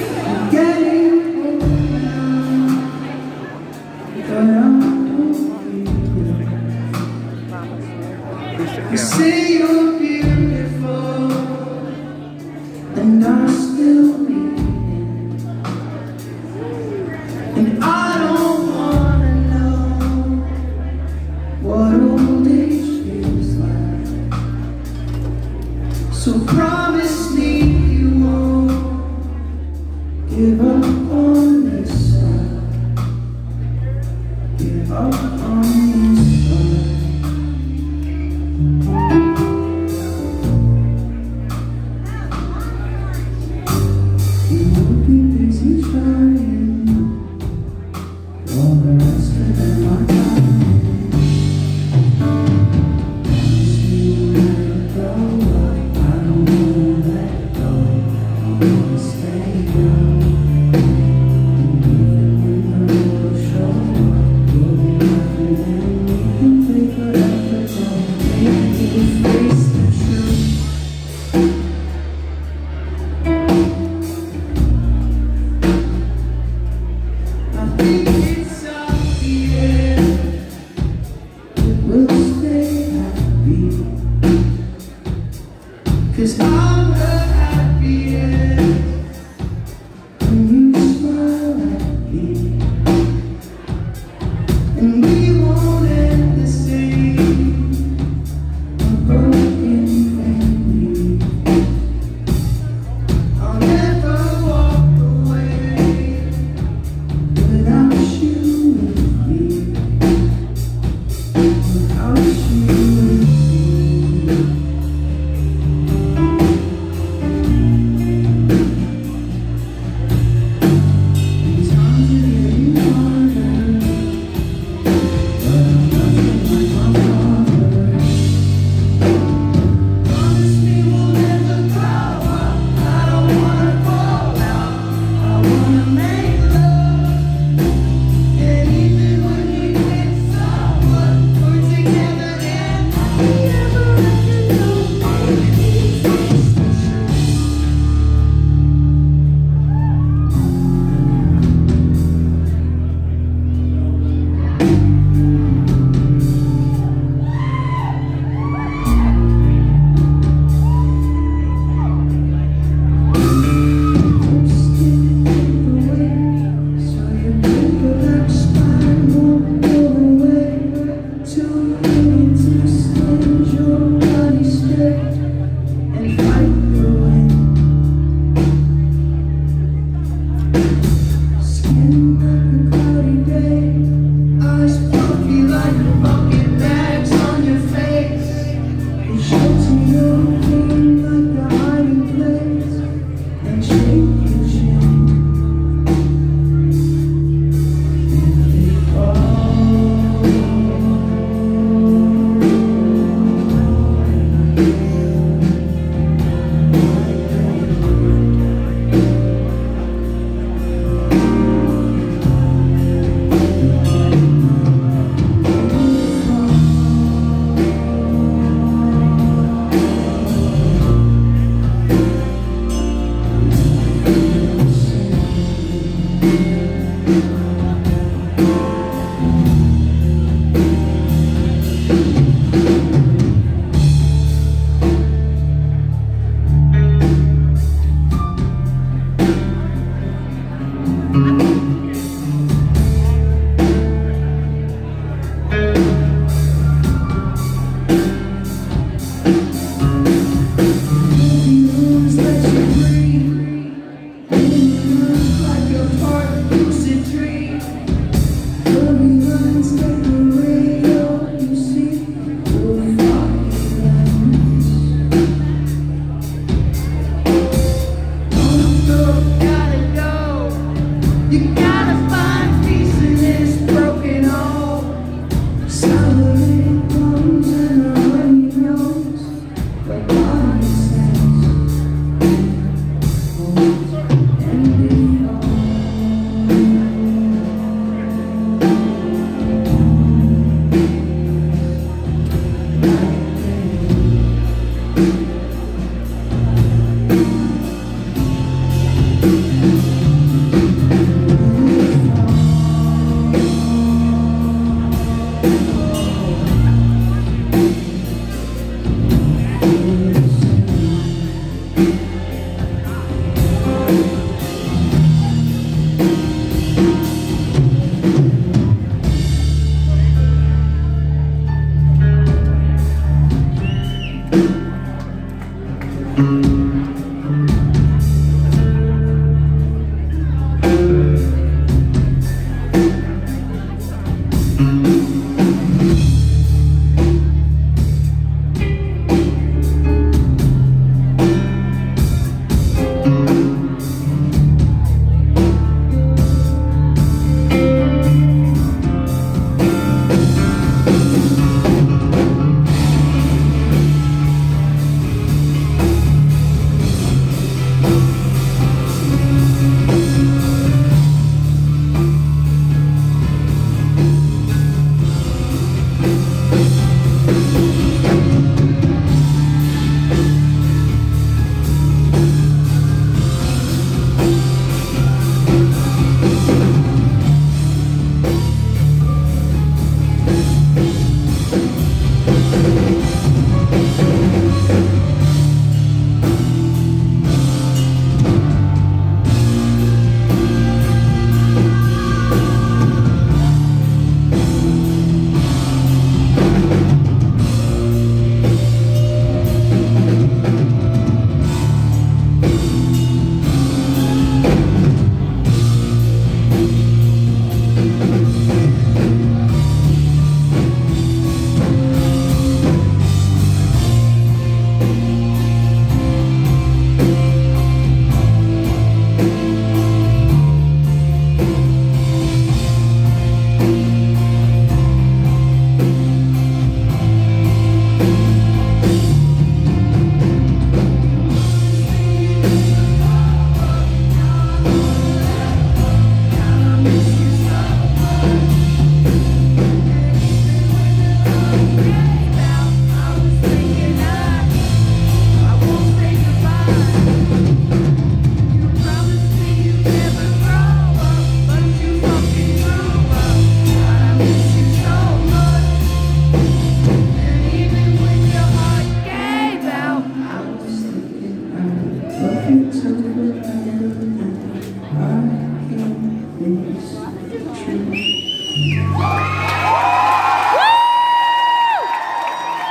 You say you're beautiful, and I still need it. And I don't wanna know what old age feels like. So promise me you won't give up on this side. Give up on this side. Busy trying all the rest of them are dying. Promise me you'll let go. I don't wanna let go. I wanna stay young. And even when the world shows up, we'll be laughing and we can take whatever don't make you face the truth. It's obvious that we'll stay happy, 'cause I'm the happiest I can't